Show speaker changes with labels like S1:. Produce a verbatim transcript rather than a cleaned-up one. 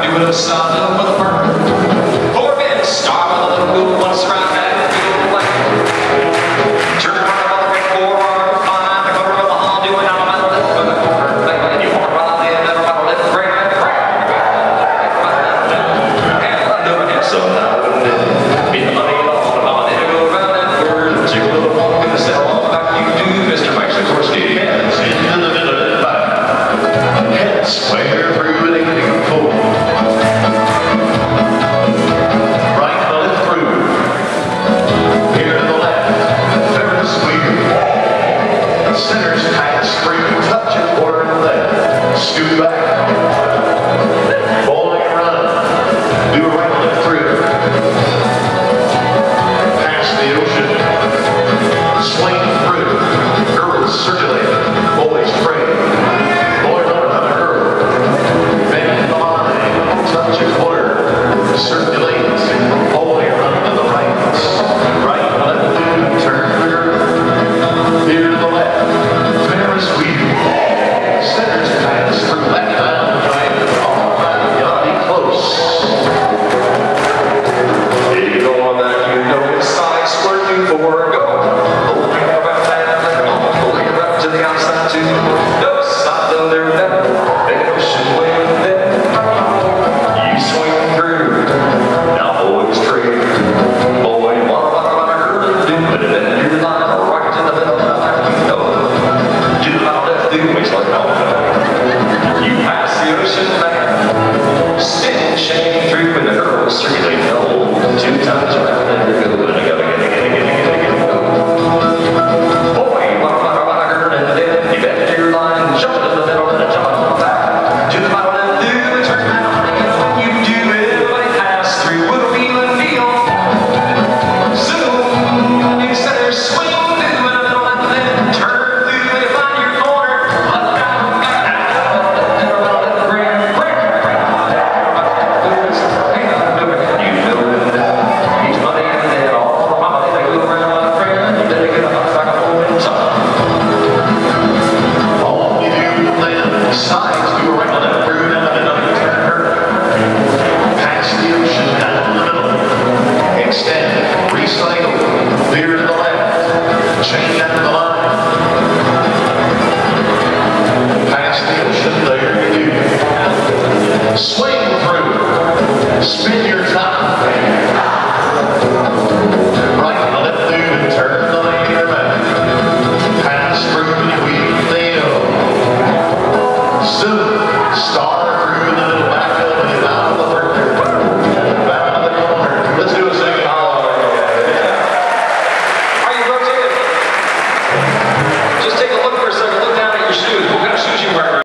S1: do a little something for the bird. Four minutes, start with a little move, once around back, feel like turn around on the right forearm, find the cover of the hall, do it out of my left for the corner. And you want to run in, never want to lift, break, break. And I know it, so now I wouldn't be the money at all. If I'm gonna go around that bird, take a little walk in the cell, like you do, Mister Mike's, of course, Steve.
S2: Hands in the middle of the back. Head square through an eighty four. Right to left through. Here to the left. Ferris wheel. Center's pass through. Touch it quarter to left. Scoot back. Bowling run. Do a right left through. Pass the ocean. Swing through. Girls circulate. Boys pray. Boys on another girl. Bend the line. Touch a quarter. Circulate. Bowling run to the right. Right, left, turn the girl. Here to the left. Ferris wheel. Center's pass through. Left down. Right. All right. Gotta be close. Here you go on that. You know it's side squirting for a go. Bowling around that. Bowling around to the outside too. No stop till they're there. Make an ocean wave there. You swing through. Now boys trade. Boy, one by one, early do it. And then do the line right to the middle. You know. Do the line left do makes like no. You pass the ocean back. Spin, shake through, and the girls circulate. No, two times around and you're good. And you gotta get it, get it, get it, get it, get it, go. Boy, one by one, and then you bend your line, jump into the middle, and then jump on the back. To the bottom and do a turn around, and when you do it, everybody pass through. We'll feel and feel. Zoom, new center, swing through in the middle, and then turn through and find your corner. Let down, back down, and around, and break, break, break. You know it. He's money in there, all for my money. They go around my friend, and then they get a hot back up over the top. All you do then, sides do a right left through down the middle, you turn her. Pass the ocean down the middle. Extend, recycle, veer to the left, chain down the line. Pass the ocean, there you do. Swing through, spin your